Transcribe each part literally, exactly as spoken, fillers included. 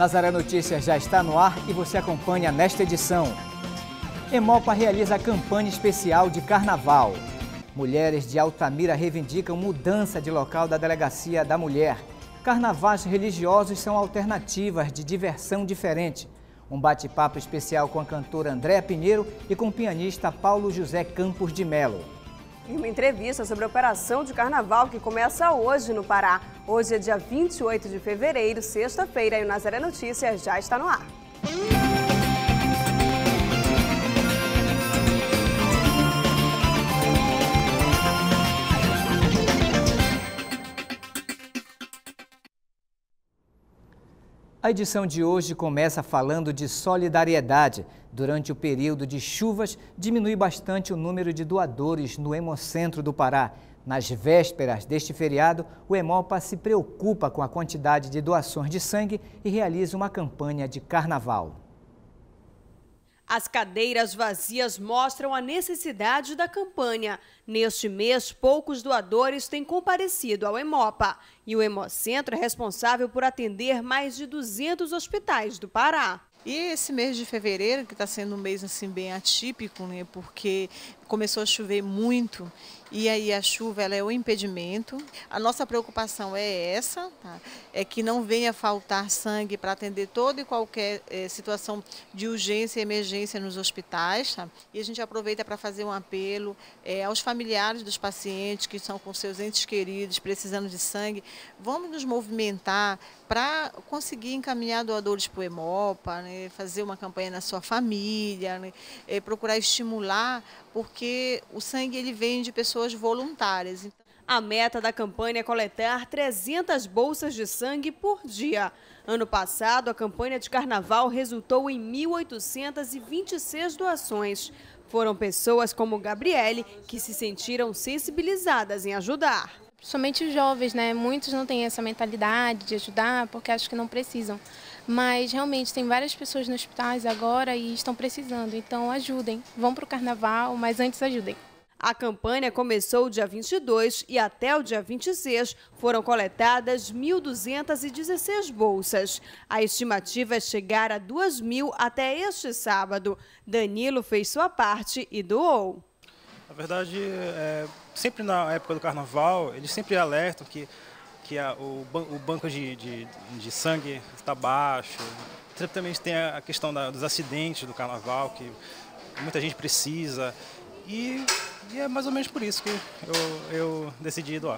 Nazaré Notícias já está no ar e você acompanha nesta edição. Emopa realiza campanha especial de carnaval. Mulheres de Altamira reivindicam mudança de local da Delegacia da Mulher. Carnavais religiosos são alternativas de diversão diferente. Um bate-papo especial com a cantora Andréa Pinheiro e com o pianista Paulo José Campos de Melo. E uma entrevista sobre a operação de carnaval que começa hoje no Pará. Hoje é dia vinte e oito de fevereiro, sexta-feira, e o Nazaré Notícias já está no ar. A edição de hoje começa falando de solidariedade. Durante o período de chuvas, diminui bastante o número de doadores no Hemocentro do Pará. Nas vésperas deste feriado, o Emopa se preocupa com a quantidade de doações de sangue e realiza uma campanha de carnaval. As cadeiras vazias mostram a necessidade da campanha. Neste mês, poucos doadores têm comparecido ao Emopa. E o Hemocentro é responsável por atender mais de duzentos hospitais do Pará. E esse mês de fevereiro, que está sendo um mês assim, bem atípico, né, porque começou a chover muito e aí a chuva ela é o impedimento. A nossa preocupação é essa, tá? É que não venha faltar sangue para atender toda e qualquer é, situação de urgência e emergência nos hospitais. Tá? E a gente aproveita para fazer um apelo é, aos familiares dos pacientes que estão com seus entes queridos precisando de sangue. Vamos nos movimentar para conseguir encaminhar doadores para o Emopa, né? Fazer uma campanha na sua família, né? É, procurar estimular, porque o sangue ele vem de pessoas voluntárias. A meta da campanha é coletar trezentas bolsas de sangue por dia. Ano passado, a campanha de carnaval resultou em mil oitocentas e vinte e seis doações. Foram pessoas como Gabriele que se sentiram sensibilizadas em ajudar. Somente os jovens, né? Muitos não têm essa mentalidade de ajudar porque acham que não precisam. Mas realmente tem várias pessoas nos hospitais agora e estão precisando. Então ajudem, vão para o carnaval, mas antes ajudem. A campanha começou dia vinte e dois e até o dia vinte e seis foram coletadas mil duzentas e dezesseis bolsas. A estimativa é chegar a duas mil até este sábado. Danilo fez sua parte e doou. Na verdade, é, sempre na época do carnaval, eles sempre alertam que, que a, o, ban o banco de, de, de sangue está baixo. Sempre também tem a questão da, dos acidentes do carnaval, que muita gente precisa. E, e é mais ou menos por isso que eu, eu decidi doar.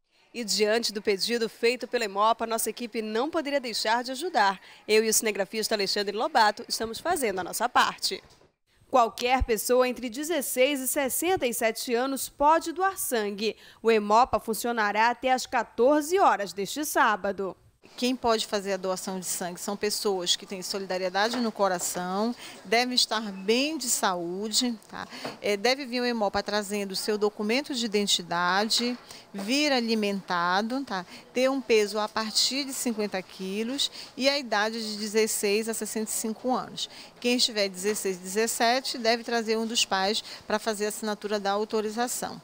E diante do pedido feito pela Emopa, nossa equipe não poderia deixar de ajudar. Eu e o cinegrafista Alexandre Lobato estamos fazendo a nossa parte. Qualquer pessoa entre dezesseis e sessenta e sete anos pode doar sangue. O Emopa funcionará até às quatorze horas deste sábado. Quem pode fazer a doação de sangue são pessoas que têm solidariedade no coração, devem estar bem de saúde, tá? É, deve vir o Emopa trazendo o seu documento de identidade, vir alimentado, tá? Ter um peso a partir de cinquenta quilos e a idade de dezesseis a sessenta e cinco anos. Quem estiver dezesseis, dezessete deve trazer um dos pais para fazer a assinatura da autorização.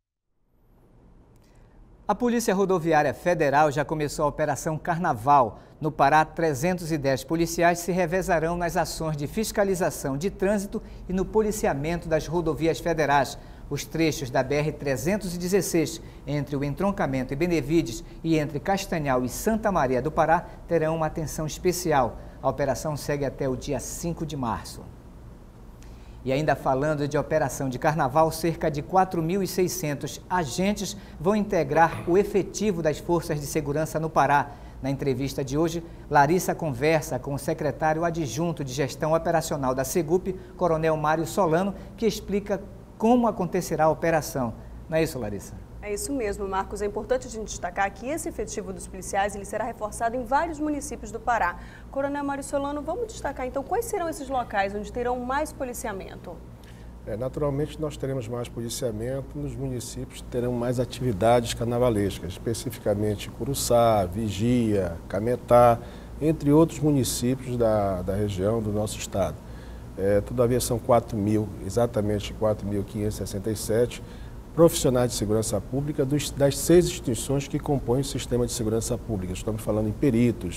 A Polícia Rodoviária Federal já começou a Operação Carnaval. No Pará, trezentos e dez policiais se revezarão nas ações de fiscalização de trânsito e no policiamento das rodovias federais. Os trechos da B R trezentos e dezesseis, entre o entroncamento e Benevides e entre Castanhal e Santa Maria do Pará, terão uma atenção especial. A operação segue até o dia cinco de março. E ainda falando de operação de carnaval, cerca de quatro mil e seiscentos agentes vão integrar o efetivo das forças de segurança no Pará. Na entrevista de hoje, Larissa conversa com o secretário adjunto de gestão operacional da Segup, Coronel Mário Solano, que explica como acontecerá a operação. Não é isso, Larissa? É isso mesmo, Marcos. É importante a gente destacar que esse efetivo dos policiais ele será reforçado em vários municípios do Pará. Coronel Mário Solano, vamos destacar então quais serão esses locais onde terão mais policiamento? É, naturalmente nós teremos mais policiamento nos municípios que terão mais atividades carnavalescas, especificamente Curuçá, Vigia, Cametá, entre outros municípios da, da região do nosso estado. É, todavia são quatro mil, exatamente quatro mil quinhentos e sessenta e sete profissionais de segurança pública dos, das seis instituições que compõem o sistema de segurança pública. Estamos falando em peritos,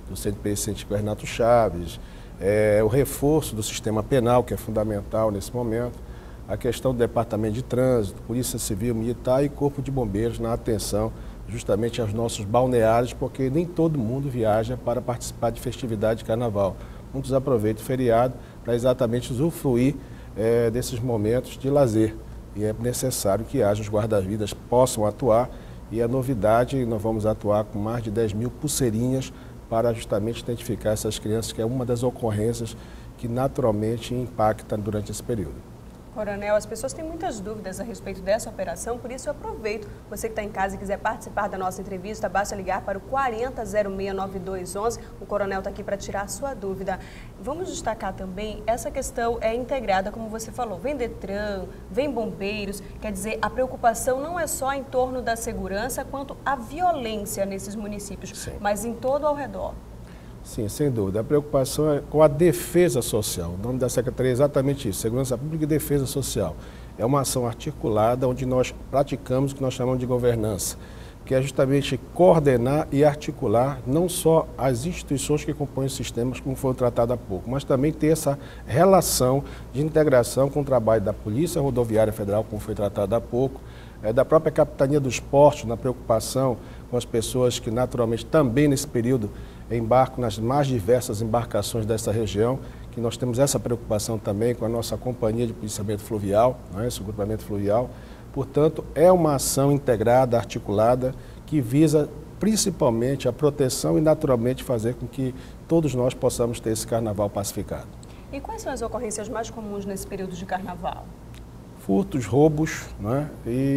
do Centro Penitenciário Renato Chaves, é, o reforço do sistema penal, que é fundamental nesse momento, a questão do Departamento de Trânsito, Polícia Civil, Militar e Corpo de Bombeiros na atenção justamente aos nossos balneários, porque nem todo mundo viaja para participar de festividade de carnaval. Muitos aproveitam o feriado para exatamente usufruir é, desses momentos de lazer. E é necessário que haja os guarda-vidas possam atuar. E a novidade, nós vamos atuar com mais de dez mil pulseirinhas para justamente identificar essas crianças, que é uma das ocorrências que naturalmente impacta durante esse período. Coronel, as pessoas têm muitas dúvidas a respeito dessa operação, por isso eu aproveito. Você que está em casa e quiser participar da nossa entrevista, basta ligar para o quarenta, zero seis nove dois onze. O Coronel está aqui para tirar a sua dúvida. Vamos destacar também, essa questão é integrada, como você falou, vem Detran, vem bombeiros, quer dizer, a preocupação não é só em torno da segurança, quanto a violência nesses municípios, Sim. mas em todo ao redor. Sim, sem dúvida. A preocupação é com a defesa social. O nome da Secretaria é exatamente isso, Segurança Pública e Defesa Social. É uma ação articulada onde nós praticamos o que nós chamamos de governança, que é justamente coordenar e articular não só as instituições que compõem os sistemas, como foi tratado há pouco, mas também ter essa relação de integração com o trabalho da Polícia Rodoviária Federal, como foi tratado há pouco, é, da própria Capitania dos Portos, na preocupação com as pessoas que naturalmente também nesse período embarcam nas mais diversas embarcações dessa região, que nós temos essa preocupação também com a nossa companhia de policiamento fluvial, não é? Esse grupamento fluvial. Portanto, é uma ação integrada, articulada, que visa principalmente a proteção e naturalmente fazer com que todos nós possamos ter esse carnaval pacificado. E quais são as ocorrências mais comuns nesse período de carnaval? Furtos, roubos, né?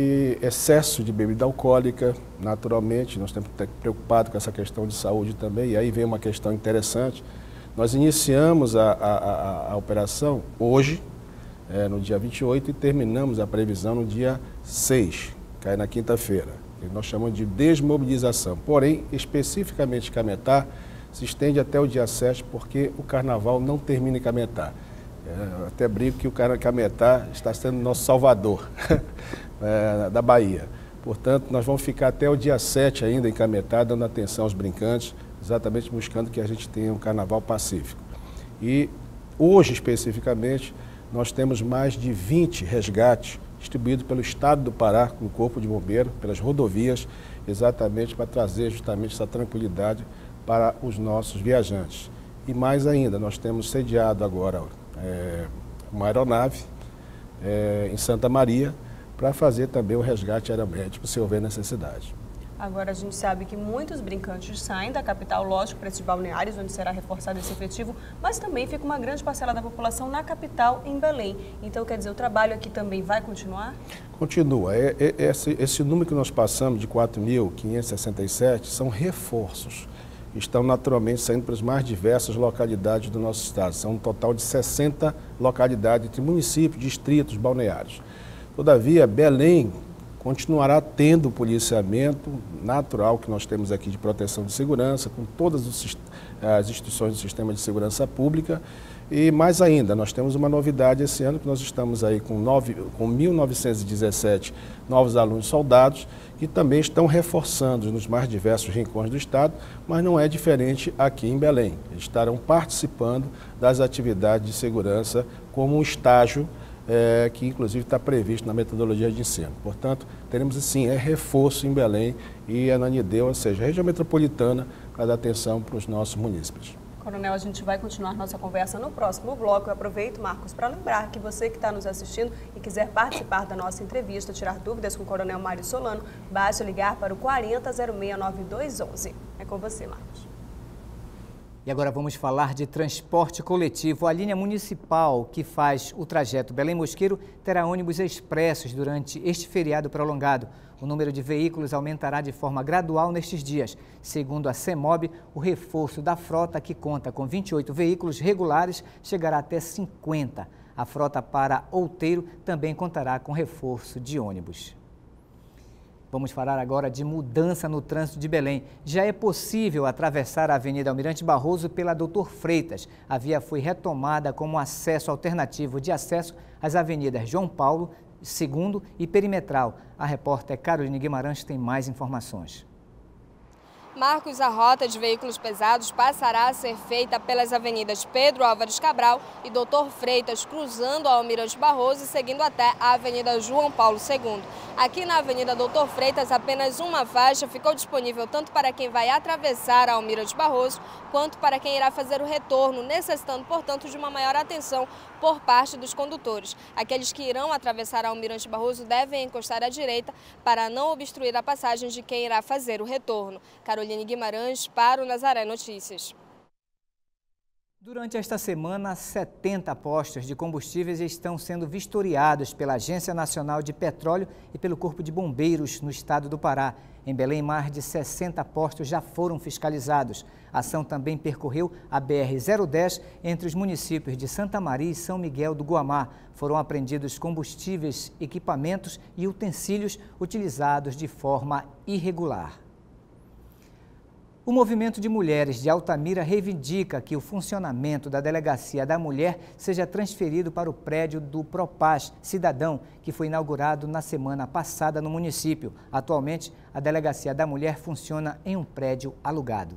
E excesso de bebida alcoólica, naturalmente, nós temos que estar preocupados com essa questão de saúde também, e aí vem uma questão interessante. Nós iniciamos a, a, a, a operação hoje, é, no dia vinte e oito, e terminamos a previsão no dia seis, cai na quinta-feira. Nós chamamos de desmobilização, porém, especificamente Cametá, se estende até o dia sete, porque o carnaval não termina em Cametá. É, até brinco que o Cametá está sendo nosso salvador é, da Bahia. Portanto, nós vamos ficar até o dia sete ainda em Cametá, dando atenção aos brincantes, exatamente buscando que a gente tenha um carnaval pacífico. E hoje, especificamente, nós temos mais de vinte resgates distribuídos pelo Estado do Pará, com o Corpo de Bombeiro, pelas rodovias, exatamente para trazer justamente essa tranquilidade para os nossos viajantes. E mais ainda, nós temos sediado agora é, uma aeronave é, em Santa Maria para fazer também o resgate aeromédico, se houver necessidade. Agora a gente sabe que muitos brincantes saem da capital, lógico, para esses balneários, onde será reforçado esse efetivo, mas também fica uma grande parcela da população na capital, em Belém. Então, quer dizer, o trabalho aqui também vai continuar? Continua. É, é, esse, esse número que nós passamos de quatro mil quinhentos e sessenta e sete são reforços. Estão naturalmente saindo para as mais diversas localidades do nosso estado. São um total de sessenta localidades, entre municípios, distritos, balneários. Todavia, Belém continuará tendo o policiamento natural que nós temos aqui de proteção de segurança, com todas as instituições do sistema de segurança pública. E mais ainda, nós temos uma novidade esse ano, que nós estamos aí com, nove, com mil novecentos e dezessete novos alunos soldados, que também estão reforçando nos mais diversos rincões do estado, mas não é diferente aqui em Belém. Eles estarão participando das atividades de segurança como um estágio, É, que inclusive está previsto na metodologia de ensino. Portanto, teremos sim, é reforço em Belém e Ananindeua, ou seja, a região metropolitana, para dar atenção para os nossos munícipes. Coronel, a gente vai continuar nossa conversa no próximo bloco. Eu aproveito, Marcos, para lembrar que você que está nos assistindo e quiser participar da nossa entrevista, tirar dúvidas com o Coronel Mário Solano, basta ligar para o quarenta, zero seis nove dois onze. É com você, Marcos. E agora vamos falar de transporte coletivo. A linha municipal que faz o trajeto Belém-Mosqueiro terá ônibus expressos durante este feriado prolongado. O número de veículos aumentará de forma gradual nestes dias. Segundo a CEMOB, o reforço da frota, que conta com vinte e oito veículos regulares, chegará até cinquenta. A frota para Outeiro também contará com reforço de ônibus. Vamos falar agora de mudança no trânsito de Belém. Já é possível atravessar a Avenida Almirante Barroso pela Doutor Freitas. A via foi retomada como acesso alternativo de acesso às avenidas João Paulo, Segundo e Perimetral. A repórter Caroline Guimarães tem mais informações. Marcos, a rota de veículos pesados passará a ser feita pelas avenidas Pedro Álvares Cabral e Doutor Freitas, cruzando a Almirante Barroso e seguindo até a Avenida João Paulo segundo. Aqui na Avenida Doutor Freitas, apenas uma faixa ficou disponível tanto para quem vai atravessar a Almirante Barroso, quanto para quem irá fazer o retorno, necessitando, portanto, de uma maior atenção por parte dos condutores. Aqueles que irão atravessar a Almirante Barroso devem encostar à direita para não obstruir a passagem de quem irá fazer o retorno. Caroline Guimarães, para o Nazaré Notícias. Durante esta semana, setenta postos de combustíveis estão sendo vistoriados pela Agência Nacional de Petróleo e pelo Corpo de Bombeiros no estado do Pará. Em Belém, mais de sessenta postos já foram fiscalizados. A ação também percorreu a B R zero dez entre os municípios de Santa Maria e São Miguel do Guamá. Foram apreendidos combustíveis, equipamentos e utensílios utilizados de forma irregular. O movimento de mulheres de Altamira reivindica que o funcionamento da Delegacia da Mulher seja transferido para o prédio do Propaz Cidadão, que foi inaugurado na semana passada no município. Atualmente, a Delegacia da Mulher funciona em um prédio alugado.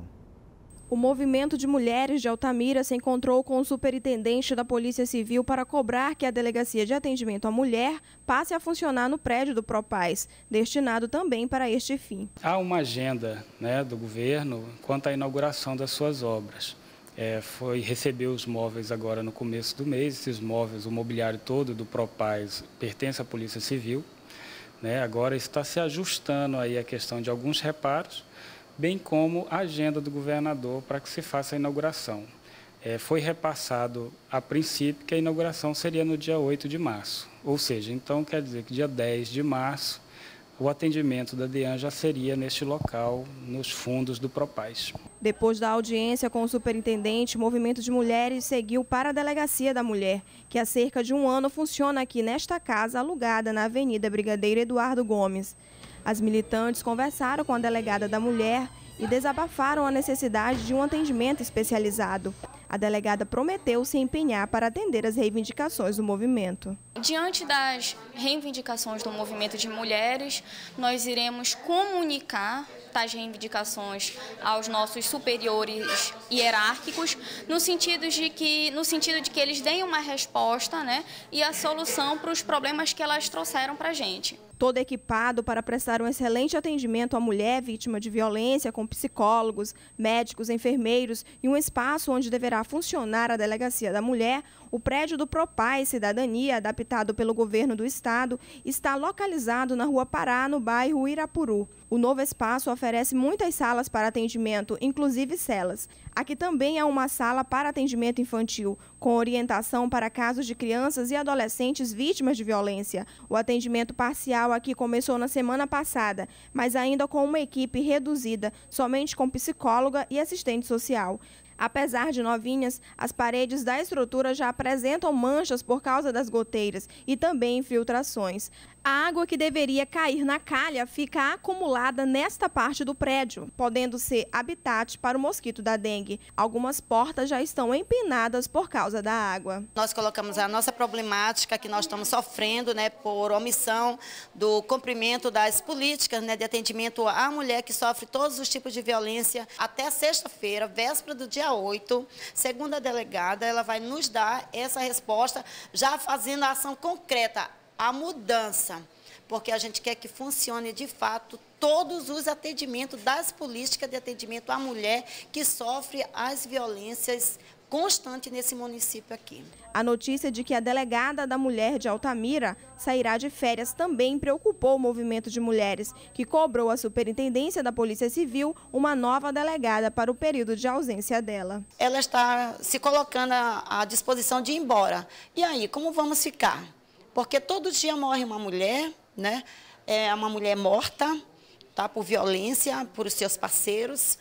O movimento de mulheres de Altamira se encontrou com o superintendente da Polícia Civil para cobrar que a Delegacia de Atendimento à Mulher passe a funcionar no prédio do Propaz, destinado também para este fim. Há uma agenda, né, do governo quanto à inauguração das suas obras. É, foi receber os móveis agora no começo do mês. Esses móveis, o mobiliário todo do Propaz pertence à Polícia Civil, né? Agora está se ajustando aí a questão de alguns reparos, bem como a agenda do governador para que se faça a inauguração. É, foi repassado, a princípio, que a inauguração seria no dia oito de março. Ou seja, então quer dizer que dia dez de março, o atendimento da DEAN já seria neste local, nos fundos do Propaz. Depois da audiência com o superintendente, o movimento de mulheres seguiu para a Delegacia da Mulher, que há cerca de um ano funciona aqui nesta casa alugada na Avenida Brigadeiro Eduardo Gomes. As militantes conversaram com a delegada da Mulher e desabafaram a necessidade de um atendimento especializado. A delegada prometeu se empenhar para atender as reivindicações do movimento. Diante das reivindicações do movimento de mulheres, nós iremos comunicar tais reivindicações aos nossos superiores hierárquicos, no sentido de que, no sentido de que eles deem uma resposta, né, e a solução para os problemas que elas trouxeram para a gente. Todo equipado para prestar um excelente atendimento à mulher vítima de violência, com psicólogos, médicos, enfermeiros e um espaço onde deverá funcionar a Delegacia da Mulher, o prédio do Propaz Cidadania, adaptado pelo governo do estado, está localizado na Rua Pará, no bairro Irapuru. O novo espaço oferece muitas salas para atendimento, inclusive celas. Aqui também há uma sala para atendimento infantil, com orientação para casos de crianças e adolescentes vítimas de violência. O atendimento parcial aqui começou na semana passada, mas ainda com uma equipe reduzida, somente com psicóloga e assistente social. Apesar de novinhas, as paredes da estrutura já apresentam manchas por causa das goteiras e também infiltrações. A água que deveria cair na calha fica acumulada nesta parte do prédio, podendo ser habitat para o mosquito da dengue. Algumas portas já estão empinadas por causa da água. Nós colocamos a nossa problemática que nós estamos sofrendo, né, por omissão do cumprimento das políticas, né, de atendimento à mulher que sofre todos os tipos de violência. Até sexta-feira, véspera do dia oito, segundo a delegada, ela vai nos dar essa resposta, já fazendo a ação concreta, a mudança, porque a gente quer que funcione de fato todos os atendimentos das políticas de atendimento à mulher que sofre as violências constantes nesse município aqui. A notícia de que a delegada da Mulher de Altamira sairá de férias também preocupou o movimento de mulheres, que cobrou à Superintendência da Polícia Civil uma nova delegada para o período de ausência dela. Ela está se colocando à disposição de ir embora. E aí, como vamos ficar? Porque todo dia morre uma mulher, né? É uma mulher morta, tá? Por violência, por seus parceiros,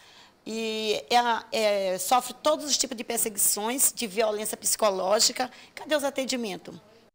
e ela é, sofre todos os tipos de perseguições, de violência psicológica. Cadê os atendimentos?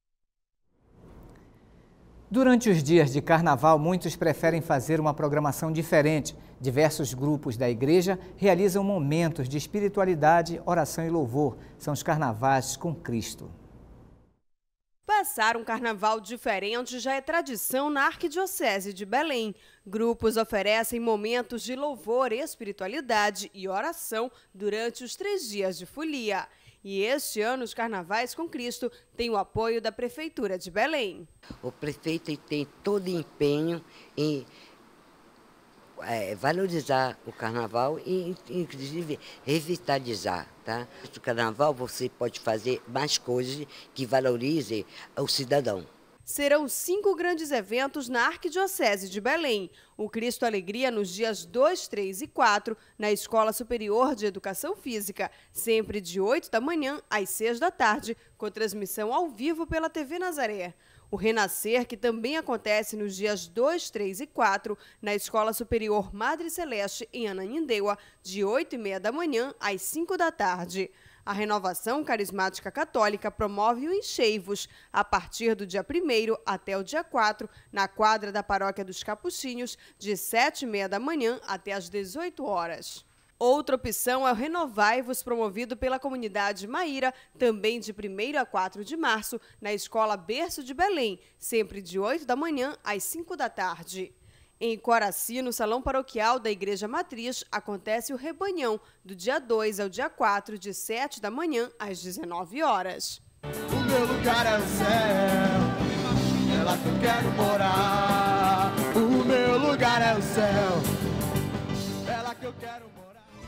Durante os dias de carnaval, muitos preferem fazer uma programação diferente. Diversos grupos da igreja realizam momentos de espiritualidade, oração e louvor. São os carnavais com Cristo. Passar um carnaval diferente já é tradição na Arquidiocese de Belém. Grupos oferecem momentos de louvor, espiritualidade e oração durante os três dias de folia. E este ano, os Carnavais com Cristo têm o apoio da Prefeitura de Belém. O prefeito tem todo empenho em é, valorizar o carnaval e, inclusive, revitalizar. Tá? No carnaval você pode fazer mais coisas que valorizem o cidadão. Serão cinco grandes eventos na Arquidiocese de Belém. O Cristo Alegria nos dias dois, três e quatro, na Escola Superior de Educação Física, sempre de oito da manhã às seis da tarde, com transmissão ao vivo pela T V Nazaré. O Renascer, que também acontece nos dias dois, três e quatro, na Escola Superior Madre Celeste, em Ananindeua, de oito e meia da manhã às cinco da tarde. A Renovação Carismática Católica promove o Encheivos, a partir do dia primeiro até o dia quatro, na quadra da Paróquia dos Capuchinhos, de sete e meia da manhã até as dezoito horas. Outra opção é o Renovai-vos, promovido pela comunidade Maíra, também de primeiro a quatro de março, na Escola Berço de Belém, sempre de oito da manhã às cinco da tarde. Em Coraci, no Salão Paroquial da Igreja Matriz, acontece o Rebanhão, do dia dois ao dia quatro, de sete da manhã às dezenove horas. O meu lugar é o céu, é lá que eu quero morar. O meu lugar é o céu, é lá que eu quero morar.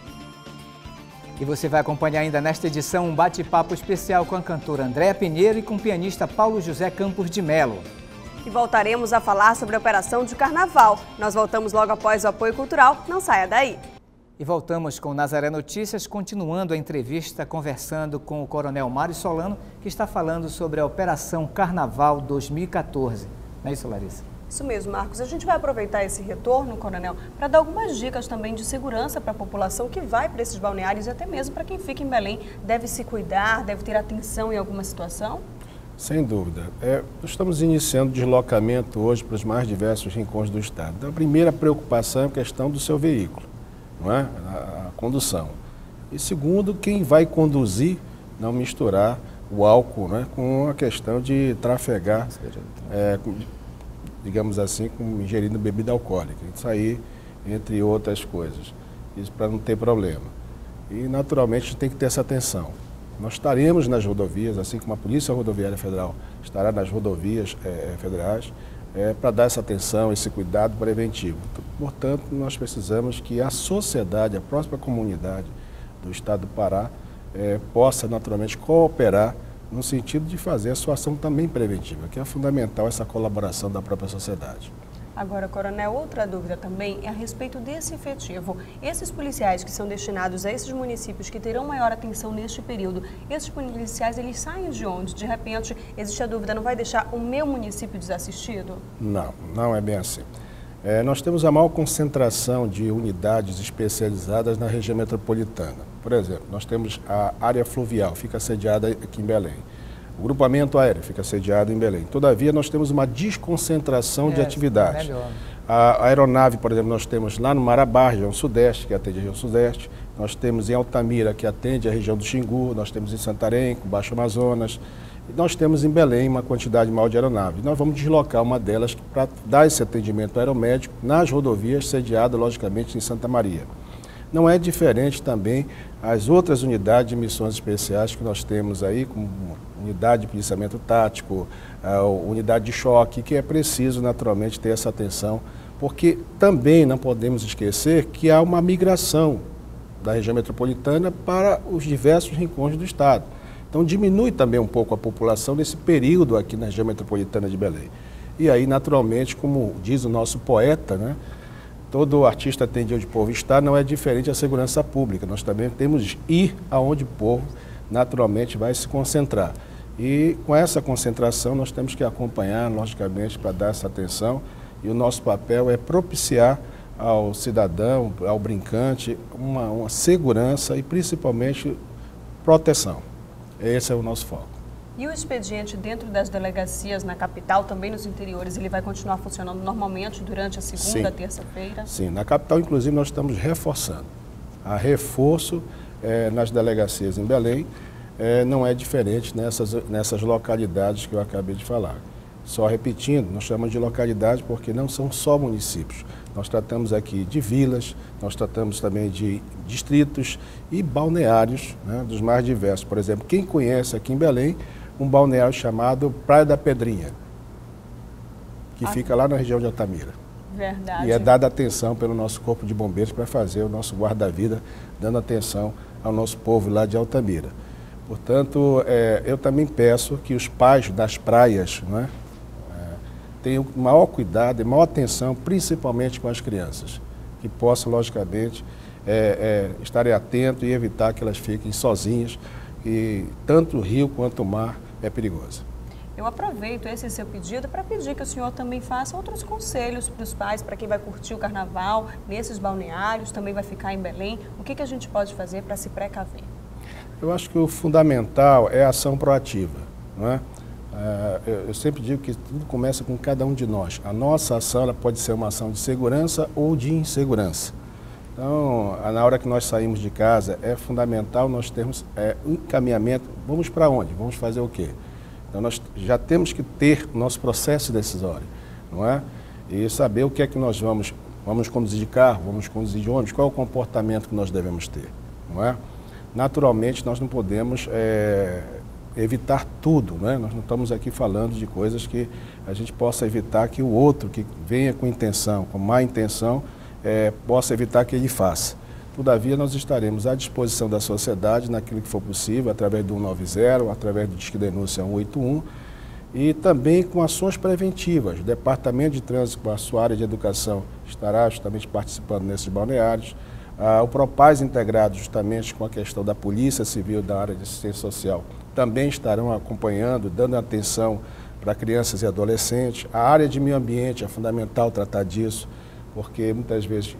E você vai acompanhar ainda nesta edição um bate-papo especial com a cantora Andréa Pinheiro e com o pianista Paulo José Campos de Melo. E voltaremos a falar sobre a operação de carnaval. Nós voltamos logo após o apoio cultural. Não saia daí. E voltamos com Nazaré Notícias, continuando a entrevista, conversando com o Coronel Mário Solano, que está falando sobre a Operação Carnaval dois mil e quatorze. Não é isso, Larissa? Isso mesmo, Marcos. A gente vai aproveitar esse retorno, Coronel, para dar algumas dicas também de segurança para a população que vai para esses balneários e até mesmo para quem fica em Belém. Deve se cuidar, deve ter atenção em alguma situação? Sem dúvida. É, nós estamos iniciando deslocamento hoje para os mais diversos rincões do estado. Então, a primeira preocupação é a questão do seu veículo, não é? A, a condução. E segundo, quem vai conduzir, não misturar o álcool, né, com a questão de trafegar, é, com, digamos assim, com ingerindo bebida alcoólica. Isso aí, entre outras coisas. Isso para não ter problema. E, naturalmente, tem que ter essa atenção. Nós estaremos nas rodovias, assim como a Polícia Rodoviária Federal estará nas rodovias é, federais, é, para dar essa atenção, esse cuidado preventivo. Portanto, nós precisamos que a sociedade, a própria comunidade do estado do Pará, é, possa naturalmente cooperar no sentido de fazer a sua ação também preventiva, que é fundamental essa colaboração da própria sociedade. Agora, Coronel, outra dúvida também é a respeito desse efetivo. Esses policiais que são destinados a esses municípios que terão maior atenção neste período, esses policiais, eles saem de onde? De repente, existe a dúvida, não vai deixar o meu município desassistido? Não, não é bem assim. É, nós temos a maior concentração de unidades especializadas na região metropolitana. Por exemplo, nós temos a área fluvial, fica sediada aqui em Belém. O grupamento aéreo fica sediado em Belém. Todavia, nós temos uma desconcentração é, de atividades. A aeronave, por exemplo, nós temos lá no Marabá, região sudeste, que atende a região sudeste. Nós temos em Altamira, que atende a região do Xingu. Nós temos em Santarém, com Baixo Amazonas. E nós temos em Belém uma quantidade maior de aeronaves. Nós vamos deslocar uma delas para dar esse atendimento aeromédico nas rodovias, sediada, logicamente, em Santa Maria. Não é diferente também as outras unidades de missões especiais que nós temos aí, como unidade de policiamento tático, a unidade de choque, que é preciso naturalmente ter essa atenção, porque também não podemos esquecer que há uma migração da região metropolitana para os diversos rincões do estado. Então diminui também um pouco a população nesse período aqui na região metropolitana de Belém. E aí, naturalmente, como diz o nosso poeta, né? Todo artista atende onde o povo está, não é diferente a segurança pública. Nós também temos de ir aonde o povo naturalmente vai se concentrar. E com essa concentração nós temos que acompanhar, logicamente, para dar essa atenção. E o nosso papel é propiciar ao cidadão, ao brincante, uma, uma segurança e principalmente proteção. Esse é o nosso foco. E o expediente dentro das delegacias na capital, também nos interiores, ele vai continuar funcionando normalmente durante a segunda, terça-feira? Sim, na capital, inclusive, nós estamos reforçando. Há reforço é, nas delegacias em Belém, é, não é diferente nessas, nessas localidades que eu acabei de falar. Só repetindo, nós chamamos de localidade porque não são só municípios. Nós tratamos aqui de vilas, nós tratamos também de distritos e balneários, né, dos mais diversos. Por exemplo, quem conhece aqui em Belém um balneário chamado Praia da Pedrinha, que ah. fica lá na região de Altamira. Verdade. E é dada atenção pelo nosso Corpo de Bombeiros para fazer o nosso guarda-vida, dando atenção ao nosso povo lá de Altamira. Portanto, é, eu também peço que os pais das praias, né, tenham maior cuidado e maior atenção, principalmente com as crianças, que possam, logicamente, é, é, estarem atentos e evitar que elas fiquem sozinhas, e tanto o rio quanto o mar é perigoso. Eu aproveito esse seu pedido para pedir que o senhor também faça outros conselhos para os pais, para quem vai curtir o carnaval nesses balneários, também vai ficar em Belém. O que, que a gente pode fazer para se precaver? Eu acho que o fundamental é a ação proativa, não é? Eu sempre digo que tudo começa com cada um de nós. A nossa ação ela pode ser uma ação de segurança ou de insegurança. Então, na hora que nós saímos de casa, é fundamental nós termos é, um encaminhamento. Vamos para onde? Vamos fazer o quê? Então, nós já temos que ter o nosso processo decisório, não é? E saber o que é que nós vamos, vamos conduzir de carro, vamos conduzir de ônibus, qual é o comportamento que nós devemos ter, não é? Naturalmente, nós não podemos é, evitar tudo, né? Nós não estamos aqui falando de coisas que a gente possa evitar que o outro que venha com intenção, com má intenção, é, possa evitar que ele faça. Todavia, nós estaremos à disposição da sociedade naquilo que for possível, através do cento e noventa, através do Disque Denúncia cento e oitenta e um e também com ações preventivas. O Departamento de Trânsito, com a sua área de educação, estará justamente participando nesses balneários. Ah, o Propaz integrado justamente com a questão da Polícia Civil, da área de assistência social, também estarão acompanhando, dando atenção para crianças e adolescentes. A área de meio ambiente é fundamental tratar disso, porque muitas vezes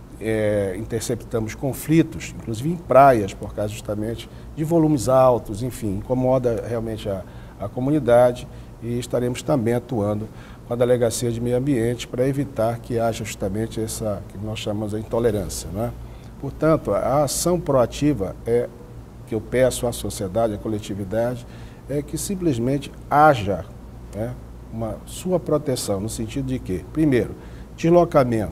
é, interceptamos conflitos, inclusive em praias, por causa justamente de volumes altos, enfim, incomoda realmente a, a comunidade, e estaremos também atuando com a Delegacia de Meio Ambiente para evitar que haja justamente essa que nós chamamos de intolerância, não é? Portanto, a ação proativa é que eu peço à sociedade, à coletividade, é que simplesmente haja, né, uma sua proteção, no sentido de que, primeiro, deslocamento,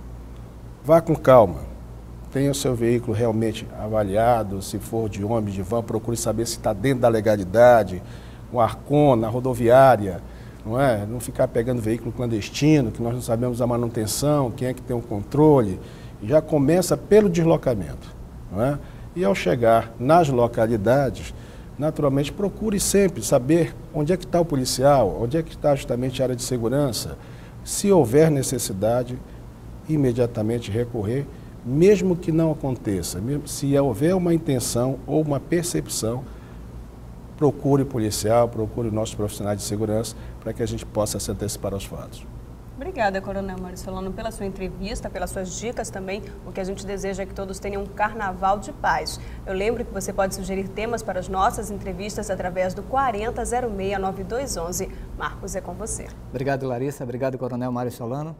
vá com calma, tenha o seu veículo realmente avaliado, se for de ônibus, de van, procure saber se está dentro da legalidade, um Arcon, na rodoviária, não é? Não ficar pegando veículo clandestino, que nós não sabemos a manutenção, quem é que tem o controle. Já começa pelo deslocamento, não é? E ao chegar nas localidades, naturalmente procure sempre saber onde é que está o policial, onde é que está justamente a área de segurança. Se houver necessidade, imediatamente recorrer, mesmo que não aconteça, mesmo se houver uma intenção ou uma percepção, procure o policial, procure os nossos profissionais de segurança para que a gente possa se antecipar aos fatos. Obrigada, Coronel Mário Solano, pela sua entrevista, pelas suas dicas também. O que a gente deseja é que todos tenham um carnaval de paz. Eu lembro que você pode sugerir temas para as nossas entrevistas através do quarenta zero seis nove dois um um. Marcos, é com você. Obrigado, Larissa. Obrigado, Coronel Mário Solano.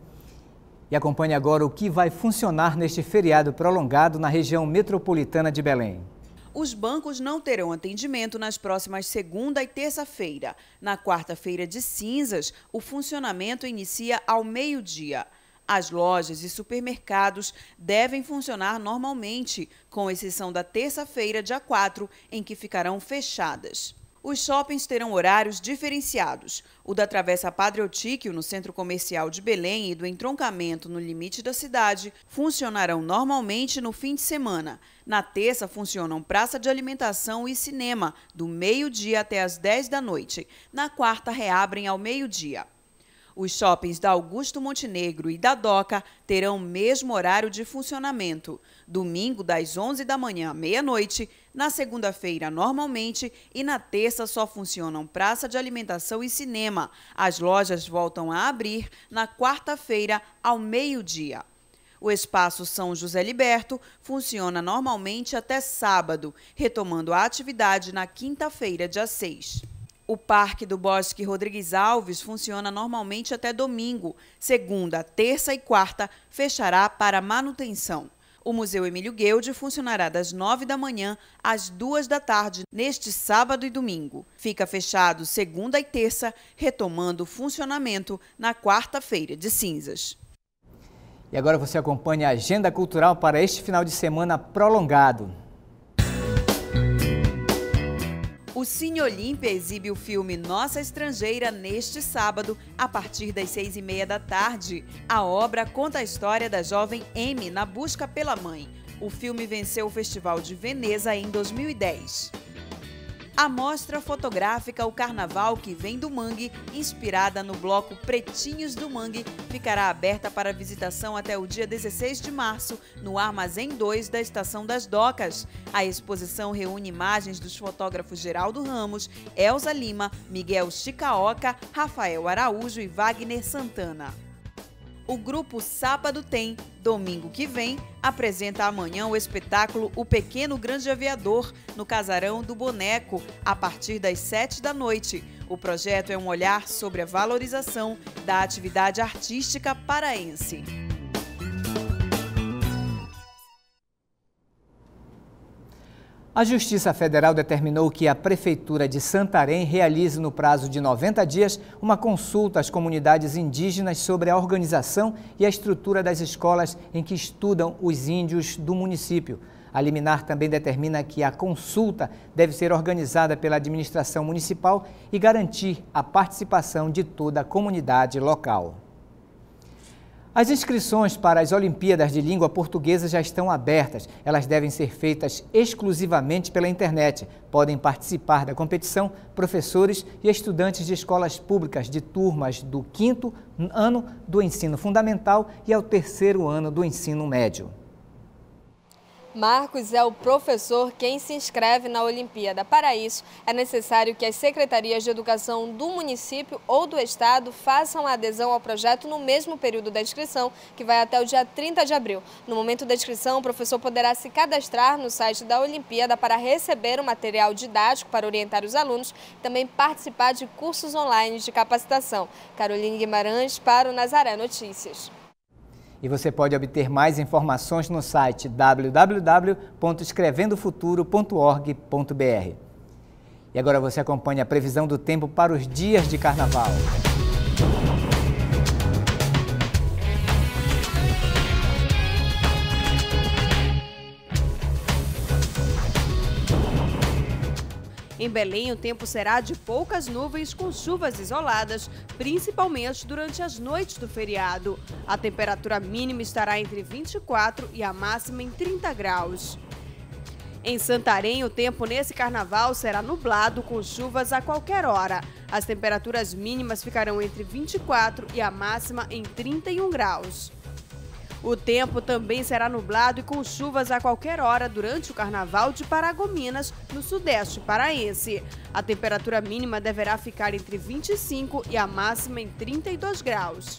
E acompanhe agora o que vai funcionar neste feriado prolongado na região metropolitana de Belém. Os bancos não terão atendimento nas próximas segunda e terça-feira. Na quarta-feira de cinzas, o funcionamento inicia ao meio-dia. As lojas e supermercados devem funcionar normalmente, com exceção da terça-feira, dia quatro, em que ficarão fechadas. Os shoppings terão horários diferenciados. O da Travessa Padre Eutíquio, no Centro Comercial de Belém, e do Entroncamento, no limite da cidade, funcionarão normalmente no fim de semana. Na terça, funcionam praça de alimentação e cinema, do meio-dia até as dez da noite. Na quarta, reabrem ao meio-dia. Os shoppings da Augusto Montenegro e da Doca terão o mesmo horário de funcionamento. Domingo, das onze da manhã à meia-noite, na segunda-feira, normalmente, e na terça só funcionam praça de alimentação e cinema. As lojas voltam a abrir na quarta-feira, ao meio-dia. O Espaço São José Liberto funciona normalmente até sábado, retomando a atividade na quinta-feira, dia seis. O Parque do Bosque Rodrigues Alves funciona normalmente até domingo. Segunda, terça e quarta fechará para manutenção. O Museu Emílio Gueldi funcionará das nove da manhã às duas da tarde, neste sábado e domingo. Fica fechado segunda e terça, retomando o funcionamento na quarta-feira de cinzas. E agora você acompanha a agenda cultural para este final de semana prolongado. O Cine Olímpia exibe o filme Nossa Estrangeira neste sábado, a partir das seis e meia da tarde. A obra conta a história da jovem Amy na busca pela mãe. O filme venceu o Festival de Veneza em dois mil e dez. A mostra fotográfica O Carnaval que Vem do Mangue, inspirada no bloco Pretinhos do Mangue, ficará aberta para visitação até o dia dezesseis de março, no Armazém dois da Estação das Docas. A exposição reúne imagens dos fotógrafos Geraldo Ramos, Elza Lima, Miguel Chicaoca, Rafael Araújo e Wagner Santana. O grupo Sábado Tem, domingo que vem, apresenta amanhã o espetáculo O Pequeno Grande Aviador, no Casarão do Boneco, a partir das sete da noite. O projeto é um olhar sobre a valorização da atividade artística paraense. A Justiça Federal determinou que a Prefeitura de Santarém realize no prazo de noventa dias uma consulta às comunidades indígenas sobre a organização e a estrutura das escolas em que estudam os índios do município. A liminar também determina que a consulta deve ser organizada pela administração municipal e garantir a participação de toda a comunidade local. As inscrições para as Olimpíadas de Língua Portuguesa já estão abertas. Elas devem ser feitas exclusivamente pela internet. Podem participar da competição professores e estudantes de escolas públicas de turmas do quinto ano do ensino fundamental e ao terceiro ano do ensino médio. Marcos é o professor quem se inscreve na Olimpíada. Para isso, é necessário que as secretarias de educação do município ou do estado façam a adesão ao projeto no mesmo período da inscrição, que vai até o dia trinta de abril. No momento da inscrição, o professor poderá se cadastrar no site da Olimpíada para receber o material didático para orientar os alunos e também participar de cursos online de capacitação. Caroline Guimarães para o Nazaré Notícias. E você pode obter mais informações no site w w w ponto escrevendo futuro ponto org ponto b r. E agora você acompanha a previsão do tempo para os dias de carnaval. Em Belém, o tempo será de poucas nuvens com chuvas isoladas, principalmente durante as noites do feriado. A temperatura mínima estará entre vinte e quatro e a máxima em trinta graus. Em Santarém, o tempo nesse carnaval será nublado com chuvas a qualquer hora. As temperaturas mínimas ficarão entre vinte e quatro e a máxima em trinta e um graus. O tempo também será nublado e com chuvas a qualquer hora durante o Carnaval de Paragominas, no sudeste paraense. A temperatura mínima deverá ficar entre vinte e cinco e a máxima em trinta e dois graus.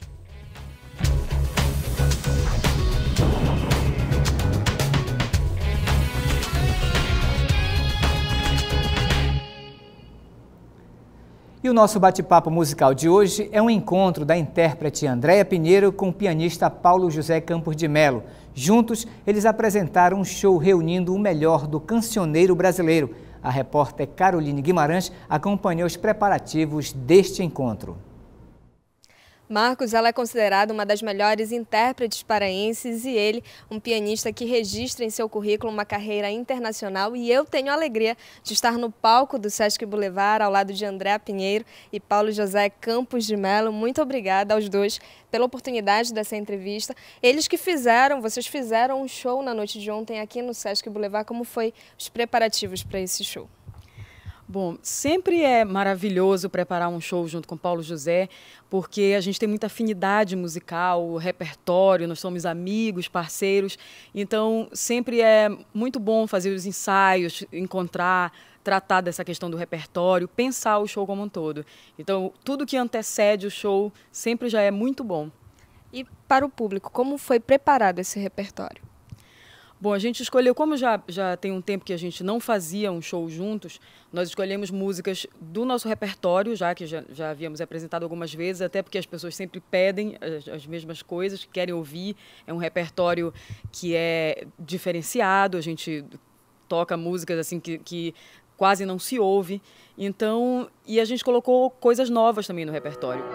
E o nosso bate-papo musical de hoje é um encontro da intérprete Andréia Pinheiro com o pianista Paulo José Campos de Melo. Juntos, eles apresentaram um show reunindo o melhor do cancioneiro brasileiro. A repórter Caroline Guimarães acompanhou os preparativos deste encontro. Marcos, ela é considerada uma das melhores intérpretes paraenses e ele, um pianista que registra em seu currículo uma carreira internacional, e eu tenho a alegria de estar no palco do Sesc Boulevard ao lado de Andréia Pinheiro e Paulo José Campos de Melo. Muito obrigada aos dois pela oportunidade dessa entrevista. Eles que fizeram, vocês fizeram um show na noite de ontem aqui no Sesc Boulevard. Como foi os preparativos para esse show? Bom, sempre é maravilhoso preparar um show junto com Paulo José, porque a gente tem muita afinidade musical, repertório, nós somos amigos, parceiros, então sempre é muito bom fazer os ensaios, encontrar, tratar dessa questão do repertório, pensar o show como um todo. Então, tudo que antecede o show sempre já é muito bom. E para o público, como foi preparado esse repertório? Bom, a gente escolheu, como já, já tem um tempo que a gente não fazia um show juntos, nós escolhemos músicas do nosso repertório, já que já, já havíamos apresentado algumas vezes, até porque as pessoas sempre pedem as, as mesmas coisas, querem ouvir. É um repertório que é diferenciado, a gente toca músicas assim que, que quase não se ouve. Então, e a gente colocou coisas novas também no repertório.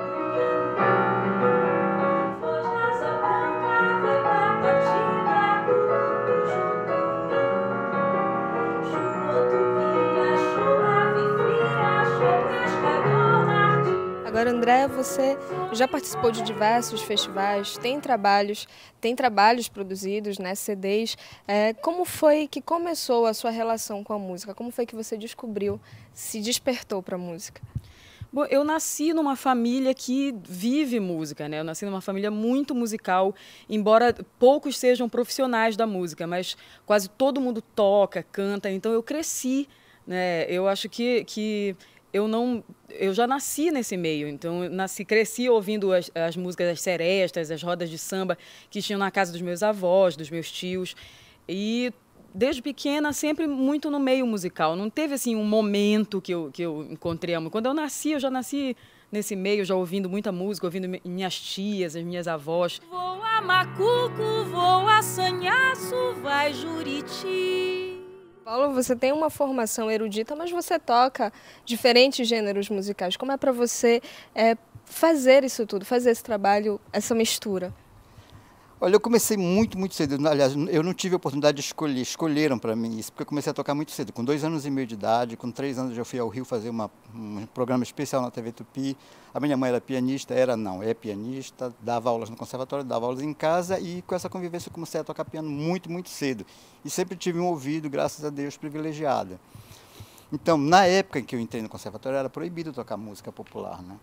Agora, André, você já participou de diversos festivais, tem trabalhos, tem trabalhos produzidos, né, C Ds. É, como foi que começou a sua relação com a música? Como foi que você descobriu, se despertou para a música? Bom, eu nasci numa família que vive música, né? Eu nasci numa família muito musical, embora poucos sejam profissionais da música, mas quase todo mundo toca, canta. Então eu cresci, né? Eu acho que que eu não, eu já nasci nesse meio, então eu nasci, cresci ouvindo as, as músicas das serestas, as rodas de samba que tinham na casa dos meus avós, dos meus tios, e desde pequena sempre muito no meio musical. Não teve assim um momento que eu que eu encontrei a música. Quando eu nasci, eu já nasci nesse meio, já ouvindo muita música, ouvindo minhas tias, as minhas avós. Voa macuco, voa sanhaço, vai Juriti. Paulo, você tem uma formação erudita, mas você toca diferentes gêneros musicais. Como é para você é, fazer isso tudo, fazer esse trabalho, essa mistura? Olha, eu comecei muito, muito cedo. Aliás, eu não tive a oportunidade de escolher, escolheram para mim isso, porque eu comecei a tocar muito cedo. Com dois anos e meio de idade, com três anos eu fui ao Rio fazer uma, um programa especial na T V Tupi. A minha mãe era pianista, era não, é pianista, dava aulas no conservatório, dava aulas em casa, e com essa convivência eu comecei a tocar piano muito, muito cedo. E sempre tive um ouvido, graças a Deus, privilegiado. Então, na época em que eu entrei no conservatório, era proibido tocar música popular, né?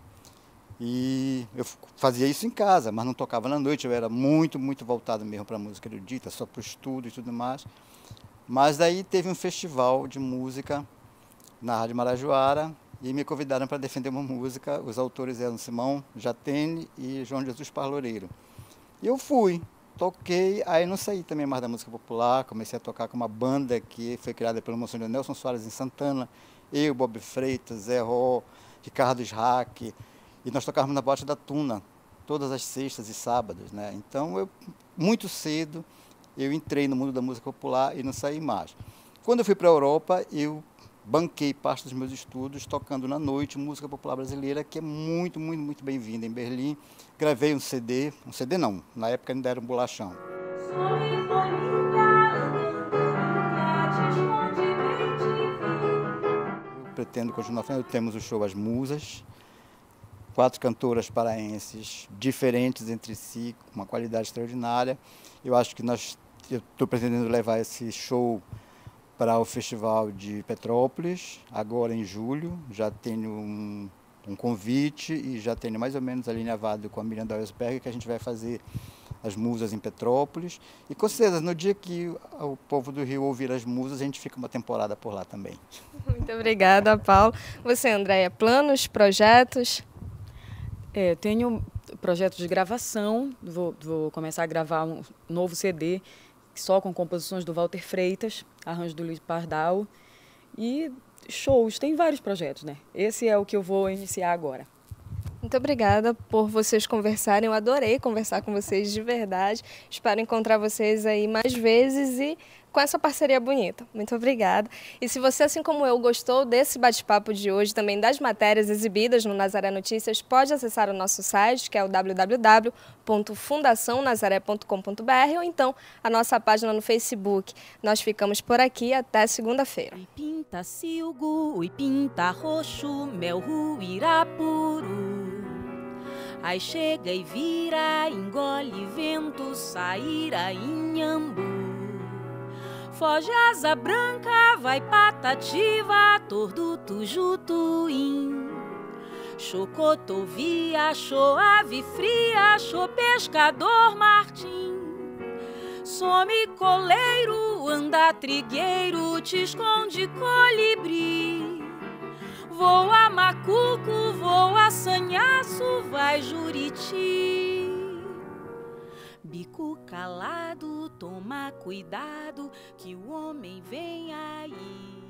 E eu fazia isso em casa, mas não tocava na noite, eu era muito, muito voltado mesmo para a música erudita, só para o estudo e tudo mais. Mas daí teve um festival de música na Rádio Marajoara e me convidaram para defender uma música. Os autores eram Simão Jatene e João Jesus Parloreiro. E eu fui, toquei, aí não saí também mais da música popular, comecei a tocar com uma banda que foi criada pelo Monsenhor Nelson Soares em Santana, eu, Bob Freitas, Zé Ró, Ricardo Srack. E nós tocávamos na Boate da Tuna, todas as sextas e sábados, né? Então, eu, muito cedo, eu entrei no mundo da música popular e não saí mais. Quando eu fui para a Europa, eu banquei parte dos meus estudos tocando na noite música popular brasileira, que é muito, muito, muito bem-vinda em Berlim. Gravei um C D, um C D não, na época ainda era um bolachão. Eu pretendo continuar fazendo, temos o show As Musas, quatro cantoras paraenses diferentes entre si, com uma qualidade extraordinária. Eu acho que nós, eu estou pretendendo levar esse show para o Festival de Petrópolis, agora em julho. Já tenho um, um convite e já tenho mais ou menos alinhavado com a Miriam Dauersberg que a gente vai fazer As Musas em Petrópolis. E com certeza, no dia que o povo do Rio ouvir As Musas, a gente fica uma temporada por lá também. Muito obrigada, Paulo. Você, Andréia, planos, projetos? É, tenho projetos de gravação, vou, vou começar a gravar um novo C D, só com composições do Walter Freitas, arranjo do Luiz Pardal, e shows, tem vários projetos, né? Esse é o que eu vou iniciar agora. Muito obrigada por vocês conversarem, eu adorei conversar com vocês de verdade, espero encontrar vocês aí mais vezes e com essa parceria bonita. Muito obrigada. E se você, assim como eu, gostou desse bate-papo de hoje, também das matérias exibidas no Nazaré Notícias, pode acessar o nosso site, que é o w w w ponto fundação nazaré ponto com ponto b r ou então a nossa página no Facebook. Nós ficamos por aqui até segunda-feira. Pinta silgo, ui pinta roxo, mel ruirapuru. Aí chega e vira, engole vento, saíra inhambu. Foge asa branca, vai patativa, tordo tujutuim. Chocotovia, show ave fria, show pescador Martim. Some coleiro, anda trigueiro, te esconde colibri. Voa macuco, voa sanhaço, vai Juriti. Bico calado, toma cuidado que o homem vem aí.